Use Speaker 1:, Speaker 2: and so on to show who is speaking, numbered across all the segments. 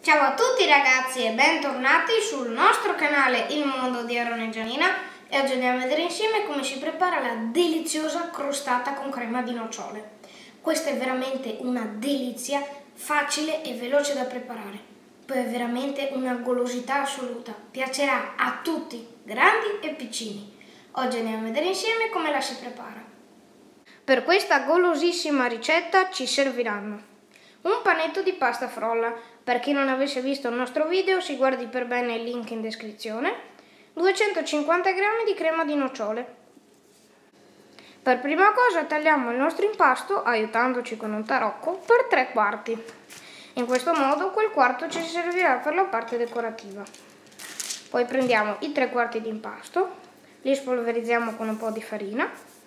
Speaker 1: Ciao a tutti ragazzi e bentornati sul nostro canale Il Mondo di Aaron e Gianina e oggi andiamo a vedere insieme come si prepara la deliziosa crostata con crema di nocciole. Questa è veramente una delizia, facile e veloce da preparare. Poi è veramente una golosità assoluta, piacerà a tutti, grandi e piccini. Oggi andiamo a vedere insieme come la si prepara. Per questa golosissima ricetta ci serviranno un panetto di pasta frolla. Per chi non avesse visto il nostro video si guardi per bene il link in descrizione. 250 g di crema di nocciole. Per prima cosa tagliamo il nostro impasto aiutandoci con un tarocco per 3/4. In questo modo quel quarto ci servirà per la parte decorativa. Poi prendiamo i 3/4 di impasto, li spolverizziamo con un po' di farina,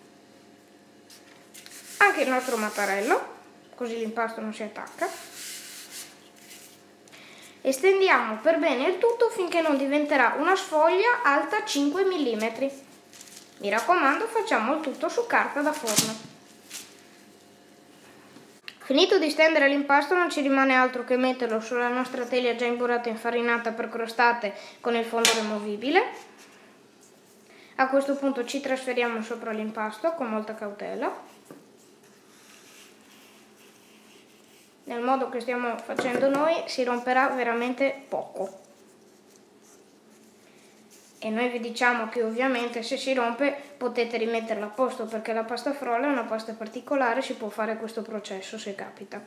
Speaker 1: anche il nostro mattarello, così l'impasto non si attacca. Estendiamo per bene il tutto finché non diventerà una sfoglia alta 5 mm. Mi raccomando, facciamo il tutto su carta da forno. Finito di stendere l'impasto non ci rimane altro che metterlo sulla nostra teglia già imburrata e infarinata per crostate con il fondo removibile. A questo punto ci trasferiamo sopra l'impasto con molta cautela, nel modo che stiamo facendo noi si romperà veramente poco. E noi vi diciamo che ovviamente se si rompe potete rimetterla a posto, perché la pasta frolla è una pasta particolare, si può fare questo processo se capita.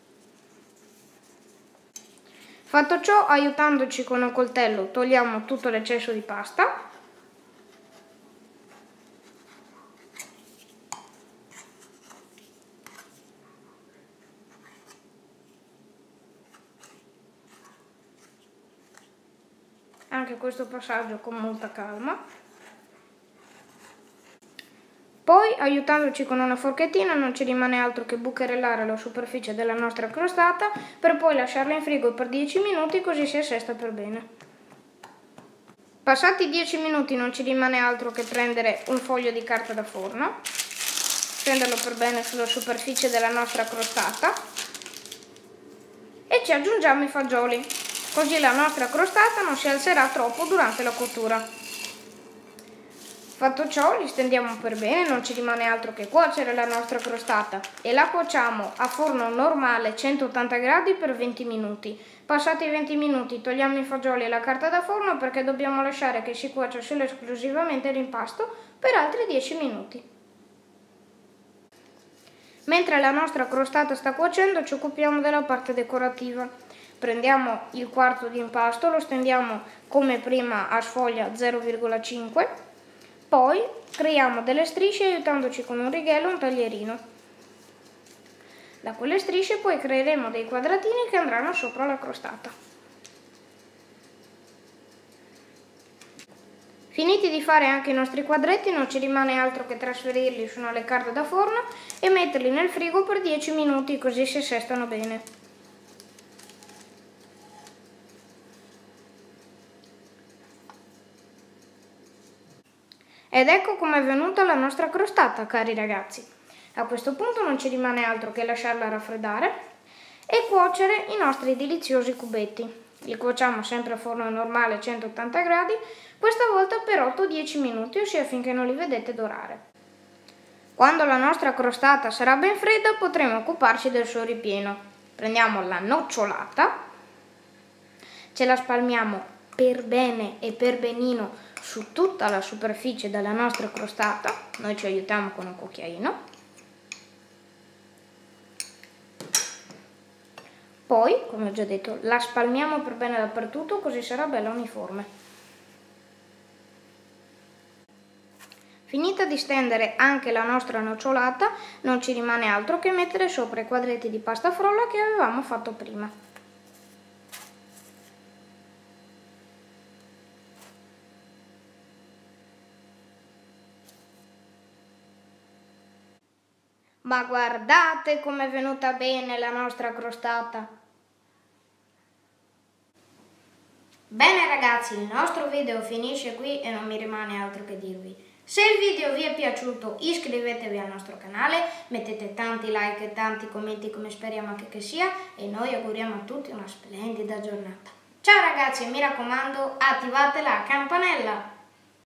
Speaker 1: Fatto ciò, aiutandoci con un coltello togliamo tutto l'eccesso di pasta. Anche questo passaggio con molta calma. Poi, aiutandoci con una forchettina, non ci rimane altro che bucherellare la superficie della nostra crostata per poi lasciarla in frigo per 10 minuti così si assesta per bene. Passati 10 minuti non ci rimane altro che prendere un foglio di carta da forno, stenderlo per bene sulla superficie della nostra crostata e ci aggiungiamo i fagioli. Così la nostra crostata non si alzerà troppo durante la cottura. Fatto ciò, li stendiamo per bene, non ci rimane altro che cuocere la nostra crostata e la cuociamo a forno normale 180 gradi per 20 minuti. Passati i 20 minuti togliamo i fagioli e la carta da forno perché dobbiamo lasciare che si cuocia solo esclusivamente l'impasto per altri 10 minuti. Mentre la nostra crostata sta cuocendo ci occupiamo della parte decorativa. Prendiamo il quarto di impasto, lo stendiamo come prima a sfoglia 0,5, poi creiamo delle strisce aiutandoci con un righello e un taglierino. Da quelle strisce poi creeremo dei quadratini che andranno sopra la crostata. Finiti di fare anche i nostri quadretti non ci rimane altro che trasferirli su una leccarda da forno e metterli nel frigo per 10 minuti così si assestano bene. Ed ecco com'è venuta la nostra crostata, cari ragazzi. A questo punto non ci rimane altro che lasciarla raffreddare e cuocere i nostri deliziosi cubetti. Li cuociamo sempre a forno normale 180 gradi, questa volta per 8-10 minuti, ossia finché non li vedete dorare. Quando la nostra crostata sarà ben fredda potremo occuparci del suo ripieno. Prendiamo la nocciolata, ce la spalmiamo per bene e per benino su tutta la superficie della nostra crostata, noi ci aiutiamo con un cucchiaino. Poi, come ho già detto, la spalmiamo per bene dappertutto così sarà bella uniforme. Finita di stendere anche la nostra nocciolata, non ci rimane altro che mettere sopra i quadretti di pasta frolla che avevamo fatto prima. Ma guardate com'è venuta bene la nostra crostata! Bene ragazzi, il nostro video finisce qui e non mi rimane altro che dirvi: Se il video vi è piaciuto iscrivetevi al nostro canale, mettete tanti like e tanti commenti come speriamo anche che sia e noi auguriamo a tutti una splendida giornata. Ciao ragazzi e mi raccomando attivate la campanella!